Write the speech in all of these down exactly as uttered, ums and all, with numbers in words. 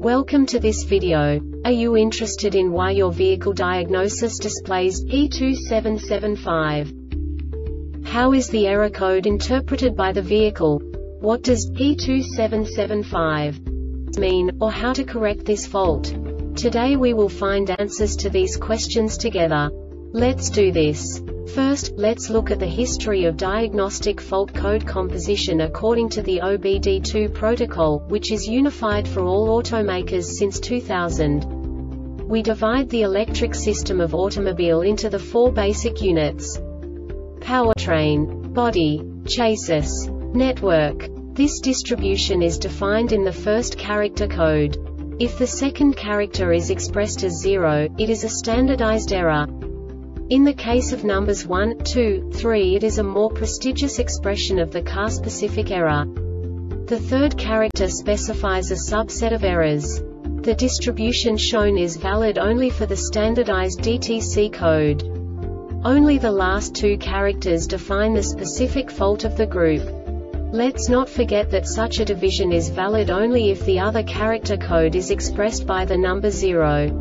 Welcome to this video. Are you interested in why your vehicle diagnosis displays E two seven seven five? How is the error code interpreted by the vehicle? What does E two seven seven five mean, or how to correct this fault? Today we will find answers to these questions together. Let's do this. First, let's look at the history of diagnostic fault code composition according to the O B D two protocol, which is unified for all automakers since two thousand. We divide the electric system of automobile into the four basic units: powertrain, body, chassis, network. This distribution is defined in the first character code. If the second character is expressed as zero, it is a standardized error. In the case of numbers one, two, three, it is a more prestigious expression of the car-specific error. The third character specifies a subset of errors. The distribution shown is valid only for the standardized D T C code. Only the last two characters define the specific fault of the group. Let's not forget that such a division is valid only if the other character code is expressed by the number zero.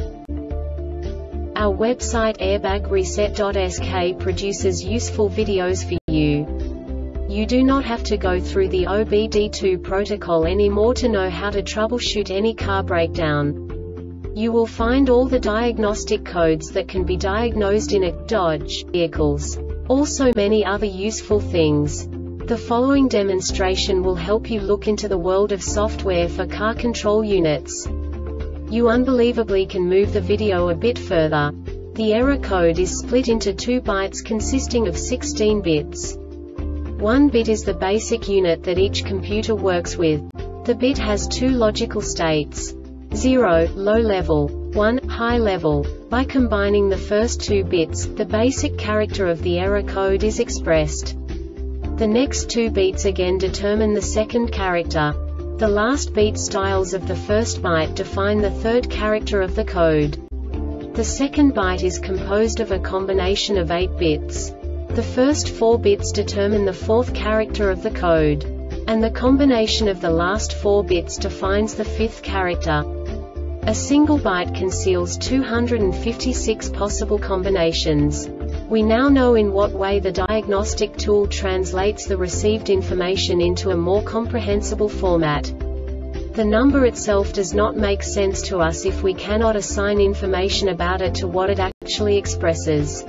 Our website airbag reset dot S K produces useful videos for you. You do not have to go through the O B D two protocol anymore to know how to troubleshoot any car breakdown. You will find all the diagnostic codes that can be diagnosed in a Dodge vehicles. Also many other useful things. The following demonstration will help you look into the world of software for car control units. You unbelievably can move the video a bit further. The error code is split into two bytes consisting of sixteen bits. One bit is the basic unit that each computer works with. The bit has two logical states: zero, low level, one, high level. By combining the first two bits, the basic character of the error code is expressed. The next two bits again determine the second character. The last beat styles of the first byte define the third character of the code. The second byte is composed of a combination of eight bits. The first four bits determine the fourth character of the code. And the combination of the last four bits defines the fifth character. A single byte conceals two hundred fifty-six possible combinations. We now know in what way the diagnostic tool translates the received information into a more comprehensible format. The number itself does not make sense to us if we cannot assign information about it to what it actually expresses.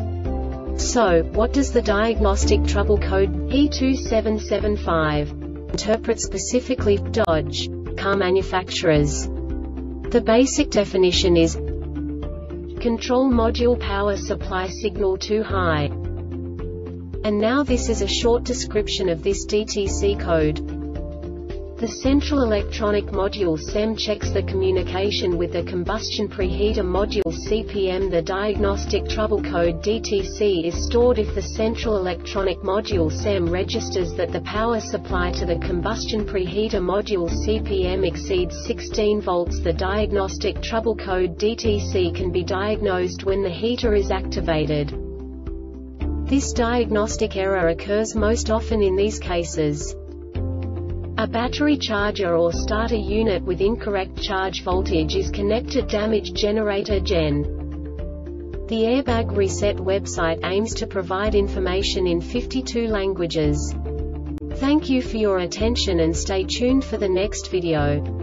So, what does the diagnostic trouble code E two seven seven five interpret specifically for Dodge car manufacturers? The basic definition is control module power supply signal too high. And now this is a short description of this D T C code. The Central Electronic Module S E M checks the communication with the Combustion Preheater Module C P M. The diagnostic trouble code D T C is stored if the Central Electronic Module S E M registers that the power supply to the Combustion Preheater Module C P M exceeds sixteen volts. The diagnostic trouble code D T C can be diagnosed when the heater is activated. This diagnostic error occurs most often in these cases: a battery charger or starter unit with incorrect charge voltage is connected. Damaged generator gen. The Airbag Reset website aims to provide information in fifty-two languages. Thank you for your attention and stay tuned for the next video.